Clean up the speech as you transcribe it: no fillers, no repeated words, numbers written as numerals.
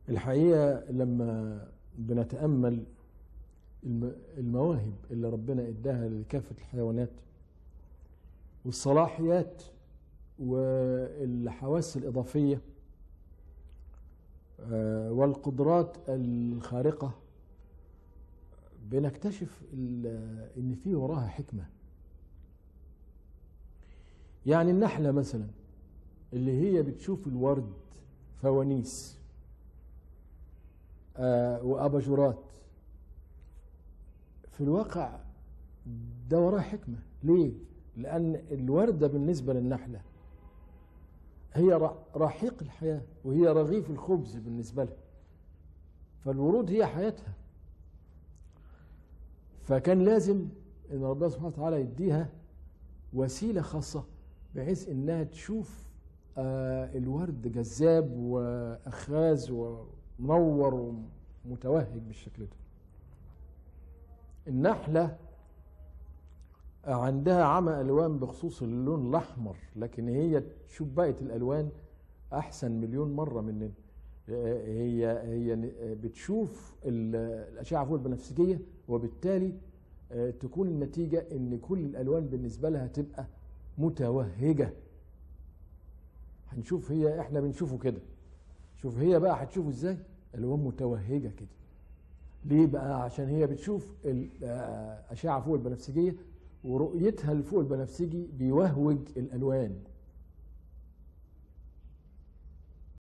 الحقيقة لما بنتأمل المواهب اللي ربنا اداها لكافة الحيوانات والصلاحيات والحواس الإضافية والقدرات الخارقة، بنكتشف إن في وراها حكمة. يعني النحلة مثلا اللي هي بتشوف الورد فوانيس وأباجورات، في الواقع ده وراه حكمة. ليه؟ لأن الوردة بالنسبة للنحلة هي رحيق الحياة وهي رغيف الخبز بالنسبة لها، فالورود هي حياتها. فكان لازم ان ربنا سبحانه وتعالى يديها وسيلة خاصة بحيث انها تشوف الورد جذاب واخاذ ومنور ومتوهج بالشكل ده. النحلة عندها عمى ألوان بخصوص اللون الأحمر، لكن هي تشوف بقية الألوان أحسن مليون مرة مننا. هي بتشوف الأشعة فوق البنفسجية، وبالتالي تكون النتيجة إن كل الألوان بالنسبة لها تبقى متوهجة. هنشوف إحنا بنشوفه كده، شوف هي بقى هتشوفه إزاي ألوان متوهجة كده. ليه بقى؟ عشان هي بتشوف الأشعة فوق البنفسجية ورؤيتها لفوق البنفسجي بيوهج الألوان.